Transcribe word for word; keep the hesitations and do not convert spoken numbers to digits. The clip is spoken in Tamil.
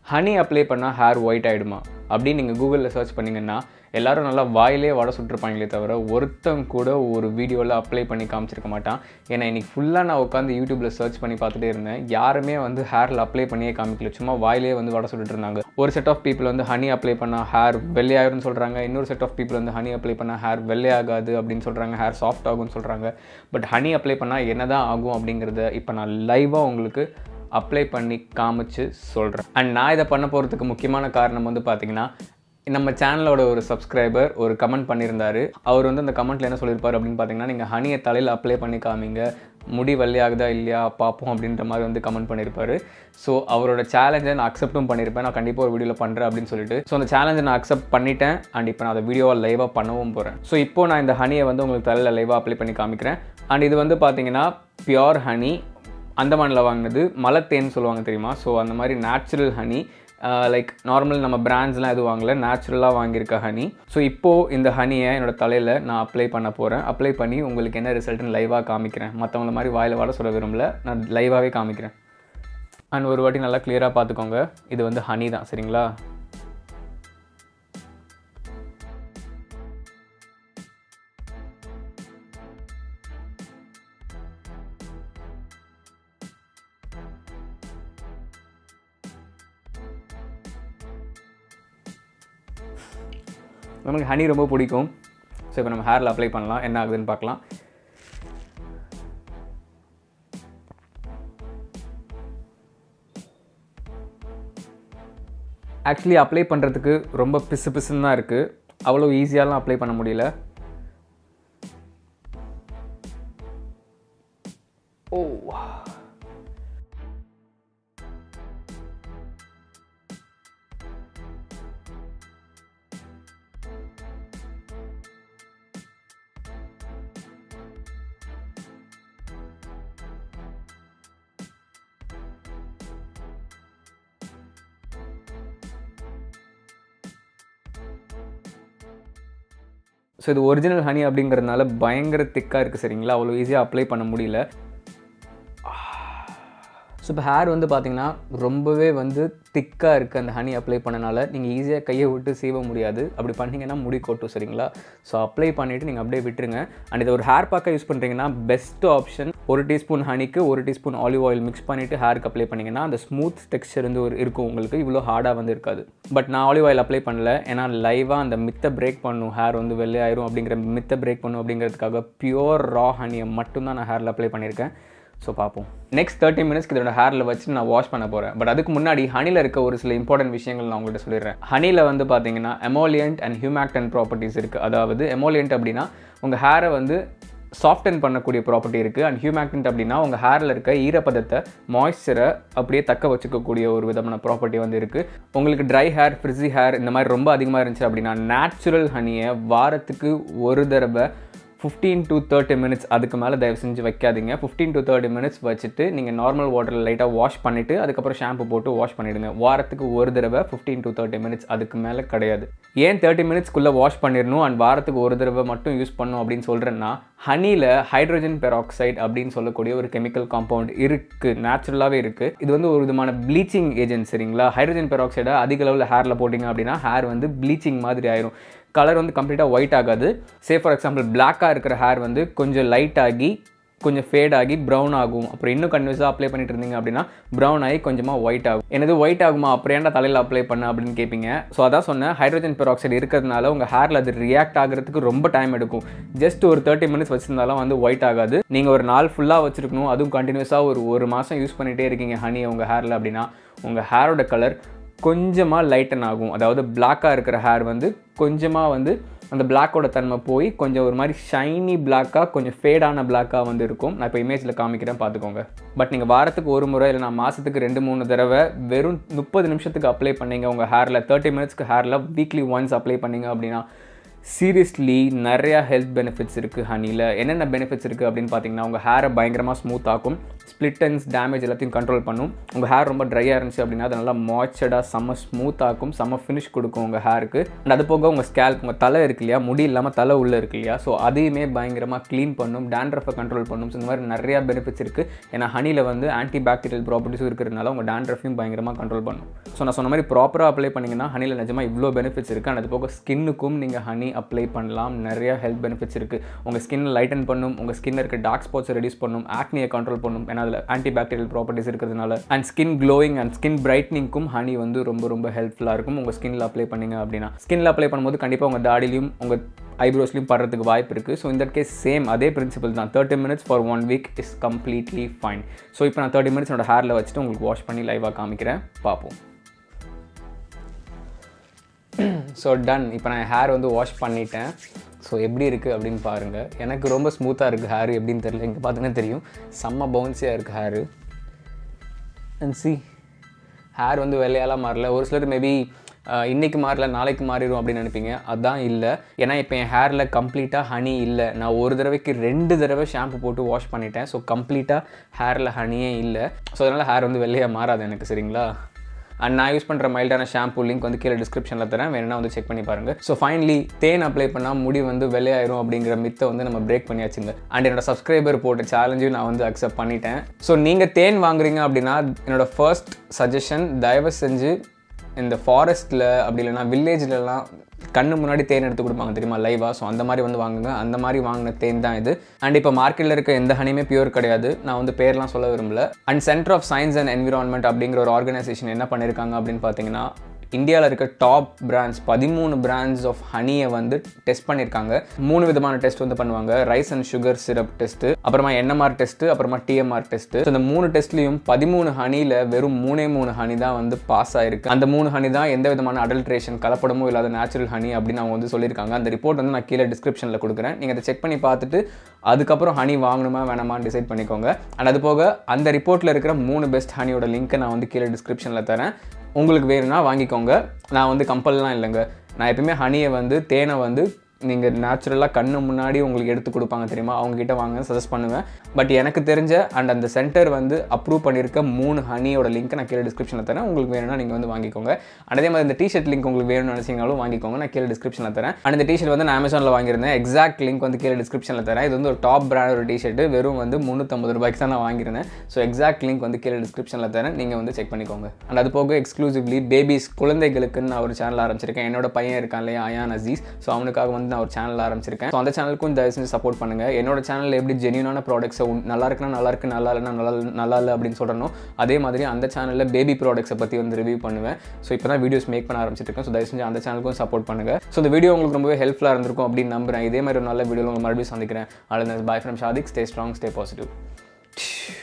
ஹனி அப்ளை பண்ணால் ஹேர் ஒயிட் ஆகிடுமா அப்படின்னு நீங்கள் கூகுளில் சர்ச் பண்ணிங்கன்னா எல்லோரும் நல்லா வாயிலே வடை சுட்டுருப்பாங்களே தவிர ஒருத்தங்க கூட ஒரு வீடியோவில் அப்ளை பண்ணி காமிச்சிருக்க மாட்டான். ஏன்னா இன்றைக்கி ஃபுல்லாக நான் உட்காந்து யூடியூப்பில் சர்ச் பண்ணி பார்த்துட்டே இருந்தேன். யாருமே வந்து ஹேரில் அப்ளை பண்ணியே காமிக்கல, சும்மா வாயிலே வந்து வடை சுட்டுட்டு இருந்தாங்க. ஒரு செட் ஆஃப் பீப்புள் வந்து ஹனி அப்ளை பண்ணால் ஹேர் வெள்ளையாயிரும்னு சொல்கிறாங்க. இன்னொரு செட் ஆஃப் பீப்புள் வந்து ஹனி அப்ளை பண்ணால் ஹேர் வெள்ளை ஆகாது அப்படின்னு சொல்கிறாங்க, ஹேர் சாஃப்ட் ஆகும்னு சொல்கிறாங்க. பட் ஹனி அப்ளை பண்ணால் என்ன தான் ஆகும் அப்படிங்கிறத இப்போ நான் லைவாக உங்களுக்கு அப்ளை பண்ணி காமிச்சு சொல்கிறேன். அண்ட் நான் இதை பண்ண போகிறதுக்கு முக்கியமான காரணம் வந்து பார்த்திங்கன்னா, நம்ம சேனலோட ஒரு சப்ஸ்கிரைபர் ஒரு கமெண்ட் பண்ணியிருந்தார். அவர் வந்து அந்த கமெண்ட்டில் என்ன சொல்லியிருப்பார் அப்படின்னு பார்த்தீங்கன்னா, நீங்கள் ஹனியை தலையில் அப்ளை பண்ணி காமிங்க, முடி வெள்ளையாகுதா இல்லையா பார்ப்போம் அப்படின்ற மாதிரி வந்து கமெண்ட் பண்ணியிருப்பார். ஸோ அவரோட சேலஞ்சை நான் அக்செப்ட்டும் பண்ணியிருப்பேன், நான் கண்டிப்பாக ஒரு வீடியோவில் பண்ணுறேன் அப்படின்னு சொல்லிட்டு. ஸோ அந்த சேலஞ்சை நான் அக்செப்ட் பண்ணிட்டேன். அண்ட் இப்போ நான் அதை வீடியோவை லைவாக பண்ணவும் போகிறேன். ஸோ இப்போ நான் இந்த ஹனியை வந்து உங்களுக்கு தலையில் லைவாக அப்ளை பண்ணி காமிக்கிறேன். அண்ட் இது வந்து பார்த்தீங்கன்னா பியோர் ஹனி, அந்தமானில் வாங்கினது, மலை தேன் சொல்லுவாங்க தெரியுமா? ஸோ அந்த மாதிரி நேச்சுரல் ஹனி, லைக் நார்மல் நம்ம பிராண்ட்ஸ்லாம் எதுவும் வாங்கலை, நேச்சுரலாக வாங்கியிருக்க ஹனி. ஸோ இப்போது இந்த ஹனியை என்னோடய தலையில் நான் அப்ளை பண்ண போகிறேன். அப்ளை பண்ணி உங்களுக்கு என்ன ரிசல்ட்னு லைவாக காமிக்கிறேன். மற்றவங்கள மாதிரி வாயில் வாட சொல்ல விரும்பல, நான் லைவாகவே காமிக்கிறேன். அண்ட் ஒரு வாட்டி நல்லா கிளியராக பார்த்துக்கோங்க, இது வந்து ஹனி தான், சரிங்களா? நமக்கு ஹனி ரொம்ப பிடிக்கும். ஸோ இப்போ நம்ம ஹேரில் அப்ளை பண்ணலாம், என்ன ஆகுதுன்னு பார்க்கலாம். ஆக்சுவலி அப்ளை பண்ணுறதுக்கு ரொம்ப பிசு பிசுன்னு தான் இருக்குது, அவ்வளோ ஈஸியாலாம் அப்ளை பண்ண முடியல. ஓ ஸோ இது ஒரிஜினல் ஹனி அப்படிங்கிறதுனால பயங்கர திக்காக இருக்குது, சரிங்களா? அவ்வளோ ஈஸியாக அப்ளை பண்ண முடியல. ஸோ இப்போ ஹேர் வந்து பார்த்திங்கன்னா ரொம்பவே வந்து திக்காக இருக்குது. அந்த ஹனி அப்ளை பண்ணனால நீங்கள் ஈஸியாக கையை விட்டு சீவ முடியாது. அப்படி பண்ணிங்கன்னா முடி கொட்டும், சரிங்களா? ஸோ அப்ளை பண்ணிவிட்டு நீங்கள் அப்படியே விட்டுருங்க. அண்ட் இதை ஒரு ஹேர் பேக்காக யூஸ் பண்ணுறீங்கன்னா பெஸ்ட் ஆப்ஷன், ஒரு டீஸ்பூன் ஹனிக்கு ஒரு டீஸ்பூன் ஆலிவ் ஆயில் மிக்ஸ் பண்ணிவிட்டு ஹேருக்கு அப்ளை பண்ணிங்கன்னா அந்த ஸ்மூத் டெக்ஸ்சர் வந்து ஒரு இருக்கும், உங்களுக்கு இவ்வளோ ஹார்டாக வந்து இருக்காது. பட் நான் ஆலிவ் ஆயில் அப்ளை பண்ணல, ஏன்னா லைவாக அந்த மித்தை பிரேக் பண்ணும், ஹேர் வந்து வெள்ளை ஆயிரும் அப்படிங்கிற மித்தை பிரேக் பண்ணும் அப்படிங்கிறதுக்காக பியூர் ரா ஹனியை மட்டும்தான் நான் ஹேரில் அப்ளை பண்ணியிருக்கேன். ஸோ பார்ப்போம். நெக்ஸ்ட் தேர்ட்டி மினிட்ஸ்க்கு இதோட ஹேரில் வச்சு நான் வாஷ் பண்ண போகிறேன். பட் அதுக்கு முன்னாடி ஹனியில் இருக்க ஒரு சில இம்பார்ட்டன்ட் விஷயங்கள் நான் உங்கள்கிட்ட சொல்லிடுறேன். ஹனியில் வந்து பார்த்தீங்கன்னா எமோலியன்ட் அண்ட் ஹியூமேக்டன்ட் ப்ராப்பர்ட்டிஸ் இருக்குது. அதாவது எமோலியன்ட் அப்படின்னா உங்கள் ஹேரை வந்து சாஃப்டன் பண்ணக்கூடிய ப்ராப்பர்ட்டி இருக்குது. அண்ட் ஹியூமேக்டன்ட் அப்படின்னா உங்கள் ஹேரில் இருக்க ஈரப்பதத்தை, மாய்ஸ்சரை அப்படியே தக்க வச்சுக்கக்கூடிய ஒரு விதமான ப்ராப்பர்ட்டி வந்து இருக்குது. உங்களுக்கு ட்ரை ஹேர், ஃப்ரிஸி ஹேர் இந்த மாதிரி ரொம்ப அதிகமாக இருந்துச்சு அப்படின்னா நேச்சுரல் ஹனியை வாரத்துக்கு ஒரு தடவை ஃபிஃப்டீன் டு தேர்ட்டி மினிட்ஸ், அதுக்கு மேலே தயவு செஞ்சு வைக்காதீங்க. ஃபிஃப்டீன் டு தேர்ட்டி மினிட்ஸ் வச்சுட்டு நீங்கள் நார்மல் வாட்டரில் லைட்டாக வாஷ் பண்ணிவிட்டு அதுக்கப்புறம் ஷாம்பு போட்டு வாஷ் பண்ணிவிடுங்க. வாரத்துக்கு ஒரு தடவை ஃபிஃப்டீன் டு தேர்ட்டி மினிட்ஸ், அதுக்கு மேலே கிடையாது. ஏன் தேர்ட்டி மினிட்ஸ்க்குள்ளே வாஷ் பண்ணிடணும் அண்ட் வாரத்துக்கு ஒரு தடவை மட்டும் யூஸ் பண்ணணும் அப்படின்னு சொல்கிறேன்னா, ஹனியில் ஹைட்ரோஜன் பெராக்சைடு அப்படின்னு சொல்லக்கூடிய ஒரு கெமிக்கல் காம்பவுண்ட் இருக்குது, நேச்சுரலாகவே இருக்குது. இது வந்து ஒரு விதமான ப்ளீச்சிங் ஏஜென்ட், சரிங்களா? ஹைட்ரோஜன் பெராக்சைடை அதிக அளவில் ஹேரில் போட்டிங்க அப்படின்னா ஹேர் வந்து ப்ளீச்சிங் மாதிரி ஆயிரும், கலர் வந்து கம்ப்ளீட்டாக ஒயிட் ஆகாது. சே ஃபார் எக்ஸாம்பிள் பிளாக்காக இருக்கிற ஹேர் வந்து கொஞ்சம் லைட் ஆகி கொஞ்சம் ஃபேட் ஆகி ப்ரௌன் ஆகும். அப்புறம் இன்னும் கன்வியூஸாக அப்ளை பண்ணிட்டு இருந்தீங்க அப்படின்னா ப்ரௌன் ஆகி கொஞ்சமாக ஒயிட் ஆகும். எனது ஒயிட் ஆகுமா, அப்புறம் ஏன்டா தலையில் அப்ளை பண்ண அப்படின்னு கேட்பீங்க. ஸோ அதான் சொன்னேன், ஹைட்ரோஜன் பெராக்சைடு இருக்கிறதுனால உங்கள் ஹேரில் அது ரியாக்ட் ஆகிறதுக்கு ரொம்ப டைம் எடுக்கும். ஜஸ்ட் ஒரு தேர்ட்டி மினிட்ஸ் வச்சுருந்தாலும் வந்து ஒயிட் ஆகாது. நீங்கள் ஒரு நாள் ஃபுல்லாக வச்சுருக்கணும், அதுவும் கண்டினியூஸாக ஒரு ஒரு மாதம் யூஸ் பண்ணிகிட்டே இருக்கீங்க ஹனி உங்கள் ஹேரில் அப்படின்னா உங்கள் ஹேரோட கலர் கொஞ்சமாக லைட்டன் ஆகும். அதாவது பிளாக்காக இருக்கிற ஹேர் வந்து கொஞ்சமாக வந்து அந்த பிளாக்கோட தன்மை போய் கொஞ்சம் ஒரு மாதிரி ஷைனி பிளாக்காக கொஞ்சம் ஃபேடான பிளாக்காக வந்து இருக்கும். நான் இப்போ இமேஜில் காமிக்கிறேன், பார்த்துக்கோங்க. பட் நீங்கள் வாரத்துக்கு ஒரு முறை இல்லைனா மாதத்துக்கு ரெண்டு மூணு தடவை வெறும் முப்பது நிமிஷத்துக்கு அப்ளை பண்ணிங்க உங்கள் ஹேரில், தேர்ட்டி மினிட்ஸ்க்கு ஹேரில் வீக்லி ஒன்ஸ் அப்ளை பண்ணிங்க அப்படின்னா சீரியஸ்லி நிறையா ஹெல்த் பெனிஃபிட்ஸ் இருக்குது ஹனியில். என்னென்ன பெனிஃபிட்ஸ் இருக்குது அப்படின்னு பார்த்தீங்கன்னா, உங்கள் ஹேரை பயங்கரமாக ஸ்மூத் ஆக்கும். ஸ்ப்ளிட் எண்ட்ஸ் டேமேஜ் எல்லாத்தையும் கண்ட்ரோல் பண்ணும். உங்கள் ஹேர் ரொம்ப ட்ரையாக இருந்துச்சு அப்படின்னா அது நல்லா மாய்ச்சர்டாக செம்ம ஸ்மூத்தாக்கும், செம்ம ஃபினிஷ் கொடுக்கும் உங்கள் ஹேருக்கு. அண்ட் அது போக உங்கள் ஸ்கேல்ப், உங்கள் தலை இருக்கு இல்லையா, முடி இல்லாமல் தலை உள்ளே இருக்கு இல்லையா, ஸோ அதையுமே பயங்கரமாக க்ளீன் பண்ணும், டேண்ட்ரஃபை கண்ட்ரோல் பண்ணும். ஸோ இந்த மாதிரி நிறையா பெனிஃபிட்ஸ் இருக்குது. ஏன்னா ஹனியில் வந்து ஆன்டி பாக்டீரியல் ப்ராப்பர்ட்டிஸும் இருக்கிறதுனால உங்கள் டேண்ட்ரஃபையும் பயங்கரமாக கண்ட்ரோல் பண்ணும். ஸோ நான் சொன்ன மாதிரி ப்ராப்பராக அப்ளை பண்ணிங்கன்னா ஹனியில் நிஜமாக இவ்வளோ பெனிஃபிட்ஸ் இருக்குது. அண்ட் அது போக ஸ்கின்னுக்கும் நீங்கள் ஹனி அப்ளை பண்ணலாம். நிறையா ஹெல்த் பெனிஃபிட்ஸ் இருக்குது. உங்கள் ஸ்கின்னை லைட்டன் பண்ணும், உங்கள் ஸ்கின்னில் இருக்க டார்க் ஸ்பாட்ஸை ரெடியூஸ் பண்ணும், ஆக்னியை கண்ட்ரோல் பண்ணும், ஏன்னா அதில் ஆன்டி பாக்டீரியல் ப்ராப்பர்ட்டிஸ் இருக்கிறதுனால. And skin glowing and skin பிரைட்னிங்க்கும் ஹனி வந்து ரொம்ப ரொம்ப ஹெல்ப்ஃபுல்லாக இருக்கும் உங்கள் ஸ்கின்னில் அப்ளை பண்ணிங்க அப்படின்னா. ஸ்கின்னில் அப்ளை பண்ணும்போது கண்டிப்பாக உங்கள் தாடிலையும் உங்கள் ஐப்ரோஸ்லையும் படுறதுக்கு வாய்ப்பு இருக்குது. ஸோ இந்த கேஸ் சேம் அதே பிரின்சிபல் தான். Thirty minutes for one week is completely fine. So இப்போ நான் தேர்ட்டி மினிட்ஸ் என்னோட ஹேரில் வச்சுட்டு உங்களுக்கு வாஷ் பண்ணி லைவாக காமிக்கிறேன், பார்ப்போம். So done. இப்போ நான் ஹேர் வந்து வாஷ் பண்ணிட்டேன். ஸோ எப்படி இருக்குது அப்படின்னு பாருங்கள். எனக்கு ரொம்ப ஸ்மூத்தாக இருக்குது ஹேர், எப்படின்னு தெரியல. இங்கே பார்த்தீங்கன்னா தெரியும், செம்ம பவுன்ஸியாக இருக்குது ஹேரு. அண்ட் சி, ஹேர் வந்து வெள்ளையாலாம் மாறல. ஒரு சிலர் மேபி இன்றைக்கி மாறல நாளைக்கு மாறிடும் அப்படின்னு நினைப்பீங்க. அதுதான் இல்லை. ஏன்னா இப்போ என் ஹேரில் கம்ப்ளீட்டாக ஹனி இல்லை. நான் ஒரு தடவைக்கு ரெண்டு தடவை ஷாம்பு போட்டு வாஷ் பண்ணிட்டேன். ஸோ கம்ப்ளீட்டாக ஹேரில் ஹனியே இல்லை. ஸோ அதனால் ஹேர் வந்து வெள்ளையாக மாறாது எனக்கு, சரிங்களா? அண்ட் நான் யூஸ் பண்ணுற மைல்டான ஷாம்பு லிங்க் வந்து கீழே டிஸ்கிரிப்ஷனில் தரேன், வேணும்னா வந்து செக் பண்ணி பாருங்கள். ஸோ ஃபைனலி தேன் அப்ளை பண்ணால் முடி வந்து வெள்ளையாயிரும் அப்படிங்கிற மித்தை வந்து நம்ம பிரேக் பண்ணியாச்சுங்க. அண்ட் என்னோட சப்ஸ்கிரைபர் போட்ட சேலஞ்சையும் நான் வந்து அக்செப்ட் பண்ணிட்டேன். ஸோ நீங்கள் தேன் வாங்குறீங்க அப்படின்னா என்னோட ஃபர்ஸ்ட் சஜஷன், தயவு செஞ்சு இந்த ஃபாரஸ்ட்டில் அப்படி இல்லைனா வில்லேஜ்லலாம் கண்ணு முன்னாடி தேன் எடுத்து கொடுப்பாங்க தெரியுமா, லைவாக. ஸோ அந்த மாதிரி வந்து வாங்குங்க. அந்த மாதிரி வாங்கின தேன் தான் இது. அண்ட் இப்போ மார்க்கெட்டில் இருக்க எந்த ஹனியுமே பியூர் கிடையாது. நான் வந்து பேர்லாம் சொல்ல விரும்பல. And centre of science and environment அப்படிங்கிற ஒரு ஆர்கனைசேஷன் என்ன பண்ணியிருக்காங்க அப்படின்னு பார்த்தீங்கன்னா, இந்தியாவில் இருக்க டாப் பிராண்ட்ஸ் பதிமூணு பிராண்ட்ஸ் ஆஃப் ஹனியை வந்து டெஸ்ட் பண்ணியிருக்காங்க. மூணு விதமான டெஸ்ட் வந்து பண்ணுவாங்க. Rice and sugar syrup test, அப்புறமா என்எம்ஆர் டெஸ்ட்டு, அப்புறமா டிஎம்ஆர் டெஸ்ட்டு. ஸோ இந்த மூணு டெஸ்ட்லையும் பதிமூணு ஹனியில் வெறும் மூணே மூணு ஹனி தான் வந்து பாஸ் ஆயிருக்கு. அந்த மூணு ஹனி தான் எந்த விதமான அடல்ட்ரேஷன் கலப்படமும் இல்லாத நேச்சுரல் ஹனி அப்படின்னு அவங்க வந்து சொல்லியிருக்காங்க. அந்த ரிப்போர்ட் வந்து நான் கீழே டிஸ்கிரிப்ஷனில் கொடுக்குறேன். நீங்கள் அதை செக் பண்ணி பார்த்துட்டு அதுக்கப்புறம் ஹனி வாங்கணுமா வேணாமான்னு டிசைட் பண்ணிக்கோங்க. அண்ட் அது போக அந்த ரிப்போர்ட்டில் இருக்கிற மூணு பெஸ்ட் ஹனியோட லிங்க்கை நான் வந்து கீழே டிஸ்கிரிப்ஷனில் தரேன். உங்களுக்கு வேணும்னா வாங்கிக்கோங்க. நான் வந்து கம்பல்லாம் இல்லைங்க. நான் எப்பயுமே ஹனியை வந்து தேனை வந்து நீங்கள் நேச்சுரலாக கண்ணு முன்னாடி உங்களுக்கு எடுத்து கொடுப்பாங்க தெரியுமா, அவங்ககிட்ட வாங்க சஜஸ்ட் பண்ணுவேன். பட் எனக்கு தெரிஞ்ச அண்ட் அந்த சென்டர் வந்து அப்ரூவ் பண்ணியிருக்க மூணு ஹனியோட லிங்க் நான் கீழே டிஸ்கிரிப்ஷனில் தரேன். உங்களுக்கு வேணும்னா நீங்கள் வந்து வாங்கிக்கோங்க. அதே மாதிரி இந்த டிஷர்ட் லிங்க் உங்களுக்கு வேணும்னு நினச்சிங்கனாலும் வாங்கிக்கோங்க. நான் கீழே டிஸ்கிரிப்ஷனில் தரேன். அண்ட் இந்த டிஷர்ட் வந்து நான் அமேசானில் வாங்கியிருந்தேன். எக்ஸாக்ட் லிங்க் வந்து கீழே டிஸ்கிரிப்ஷனில் தரேன். இது வந்து ஒரு டாப் பிராண்ட் ஒரு டிஷர்ட், வெறும் வந்து முந்நூற்றம்பது ரூபாய்க்கு தான் நான் வாங்கியிருந்தேன். ஸோ எக்ஸாக்ட் லிங்க் வந்து கீழே டிஸ்கிரிப்ஷனில் தரேன், நீங்கள் வந்து செக் பண்ணிக்கோங்க. அண்ட் அது போக எக்ஸ்க்ளூசிவ்லி பேபிஸ் குழந்தைகளுக்குன்னு நான் ஒரு சேனல் ஆரம்பிச்சிருக்கேன். என்னோட பையன் இருக்கான் இல்லையா, அயான் அசீஸ். ஸோ அவனுக்காக வந்து நான் ஒரு சேனல் ஆரம்பிச்சிருக்கேன். ஸோ அந்த சேனலுக்கும் தயவு செஞ்சு சப்போர்ட் பண்ணுங்கள். என்னோட சேனலில் எப்படி ஜென்யூனான ப்ராடக்ட்ஸை நல்லா இருக்குன்னா நல்லா இருக்கு, நல்லா இல்லைனா நல்லா நல்லா இல்லை அப்படின்னு சொல்கிறனும், அதே மாதிரி அந்த சேனலில் பேபி ப்ராடக்ட்ஸை பற்றி வந்து ரிவ்யூ பண்ணுவேன். ஸோ இப்போ தான் வீடியோஸ் மேக் பண்ண ஆரம்பிச்சிருக்கேன். ஸோ தயவு செஞ்சு அந்த சேனலுக்கும் சப்போர்ட் பண்ணுங்கள். ஸோ இந்த வீடியோ உங்களுக்கு ரொம்பவே ஹெல்ப்ஃபுல்லாக இருந்திருக்கும் அப்படின்னு நம்புறேன். இதே மாதிரி ஒரு நல்ல வீடியோவில் உங்கள் மறுபடியும் சந்திக்கிறேன். அதில் bye from Shadiq. Stay strong, stay positive.